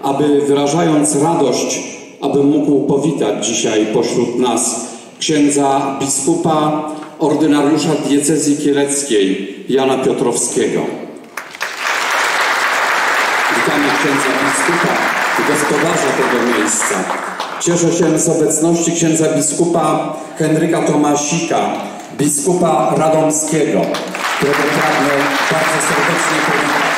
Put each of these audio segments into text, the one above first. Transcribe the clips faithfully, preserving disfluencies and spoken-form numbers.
aby wyrażając radość, aby mógł powitać dzisiaj pośród nas księdza biskupa, ordynariusza diecezji kieleckiej Jana Piotrowskiego. Witamy księdza biskupa i gospodarza tego miejsca. Cieszę się z obecności księdza biskupa Henryka Tomasika, biskupa radomskiego, którego pragnę bardzo serdecznie powitać.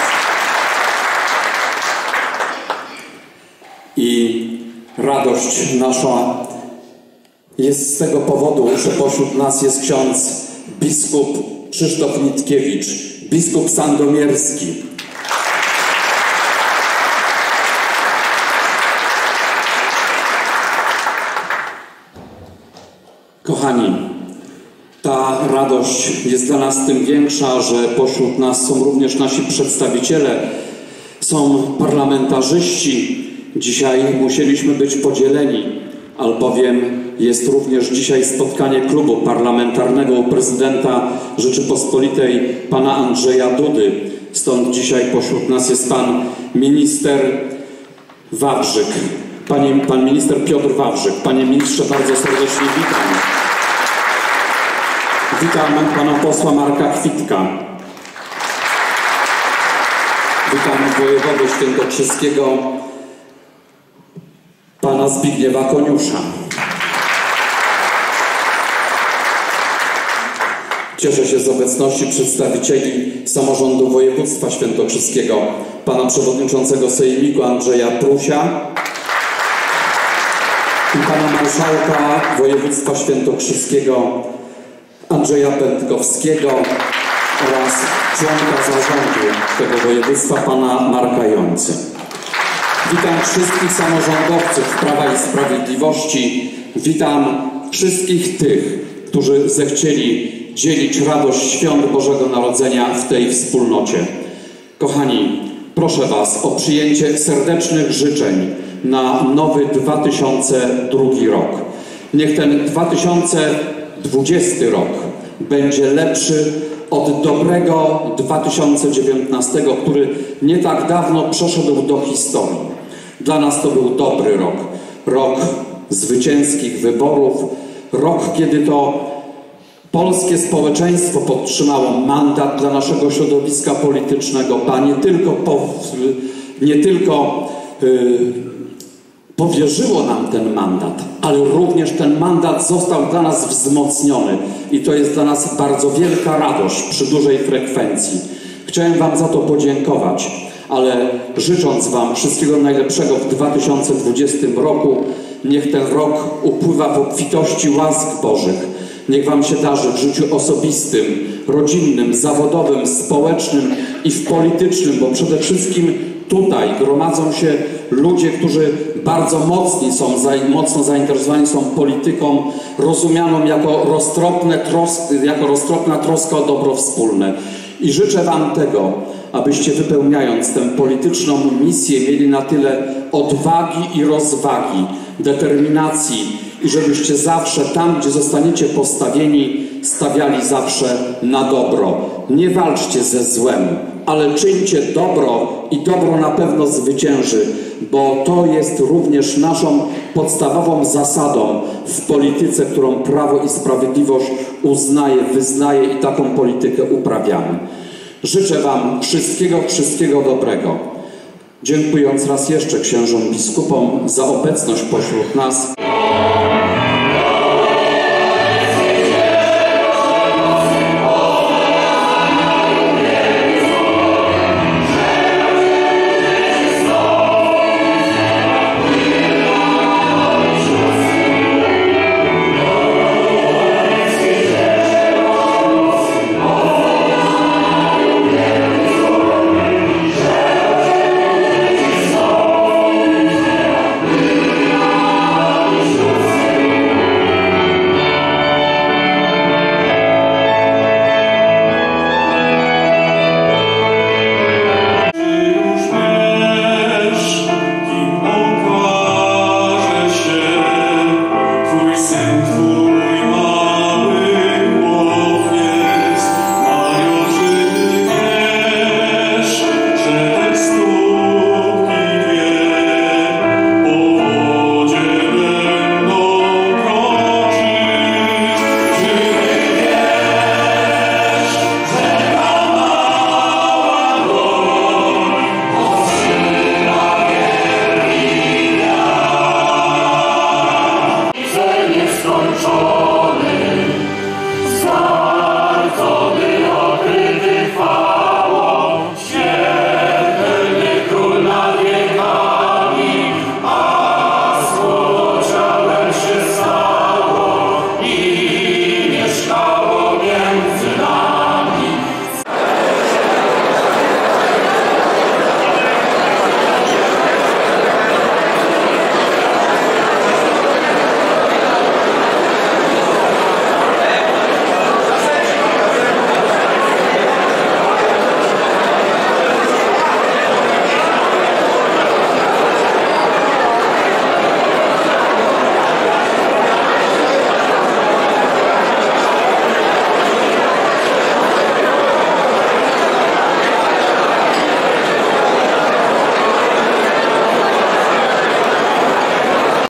I radość nasza jest z tego powodu, że pośród nas jest ksiądz biskup Krzysztof Nitkiewicz, biskup sandomierski. Kochani, ta radość jest dla nas tym większa, że pośród nas są również nasi przedstawiciele, są parlamentarzyści. Dzisiaj musieliśmy być podzieleni, albowiem jest również dzisiaj spotkanie klubu parlamentarnego u prezydenta Rzeczypospolitej pana Andrzeja Dudy. Stąd dzisiaj pośród nas jest pan minister Wawrzyk, Panie, pan minister Piotr Wawrzyk. Panie ministrze, bardzo serdecznie witam. Witam pana posła Marka Kwitka. Witam wojewodę świętokrzyskiego pana Zbigniewa Koniusza. Cieszę się z obecności przedstawicieli samorządu województwa świętokrzyskiego, pana przewodniczącego sejmiku Andrzeja Prusia i pana marszałka województwa świętokrzyskiego Andrzeja Pętkowskiego oraz członka zarządu tego województwa pana Marka Jońcy. Witam wszystkich samorządowców Prawa i Sprawiedliwości. Witam wszystkich tych, którzy zechcieli dzielić radość świąt Bożego Narodzenia w tej wspólnocie. Kochani, proszę was o przyjęcie serdecznych życzeń na nowy dwa tysiące drugi rok. Niech ten dwa tysiące dwudziesty rok będzie lepszy od dobrego dwa tysiące dziewiętnastego, który nie tak dawno przeszedł do historii. Dla nas to był dobry rok. Rok zwycięskich wyborów. Rok, kiedy to polskie społeczeństwo podtrzymało mandat dla naszego środowiska politycznego, ba nie tylko, po, nie tylko yy, powierzyło nam ten mandat, ale również ten mandat został dla nas wzmocniony i to jest dla nas bardzo wielka radość przy dużej frekwencji. Chciałem wam za to podziękować, ale życząc wam wszystkiego najlepszego w dwa tysiące dwudziestym roku, niech ten rok upływa w obfitości łask Bożych. Niech wam się darzy w życiu osobistym, rodzinnym, zawodowym, społecznym i w politycznym, bo przede wszystkim tutaj gromadzą się ludzie, którzy bardzo mocni są, mocno zainteresowani są polityką, rozumianą jako, roztropne trosk, jako roztropna troska o dobro wspólne. I życzę wam tego, abyście wypełniając tę polityczną misję mieli na tyle odwagi i rozwagi, determinacji i żebyście zawsze tam, gdzie zostaniecie postawieni, stawiali zawsze na dobro. Nie walczcie ze złem, ale czyńcie dobro i dobro na pewno zwycięży, bo to jest również naszą podstawową zasadą w polityce, którą Prawo i Sprawiedliwość uznaje, wyznaje i taką politykę uprawiamy. Życzę wam wszystkiego, wszystkiego dobrego. Dziękując raz jeszcze księżom biskupom za obecność pośród nas.